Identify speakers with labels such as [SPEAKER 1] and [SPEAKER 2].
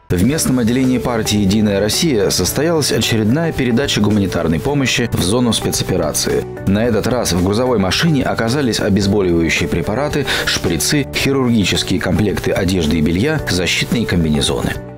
[SPEAKER 1] В местном отделении партии «Единая Россия» состоялась очередная передача гуманитарной помощи в зону спецоперации. На этот раз в грузовой машине оказались обезболивающие препараты, шприцы, хирургические комплекты одежды и белья, защитные комбинезоны.